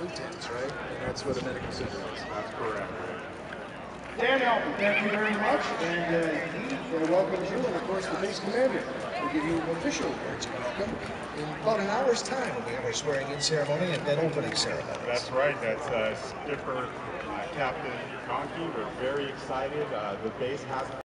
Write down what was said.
intends, right? And that's what a medical center is. That's correct. Daniel, thank you very much, and he welcomes you, and of course the base commander will give you official words of welcome. In about an hour's time, we have our swearing-in ceremony and then opening ceremony. That's right. That's Skipper Captain Conkey. We're very excited. The base has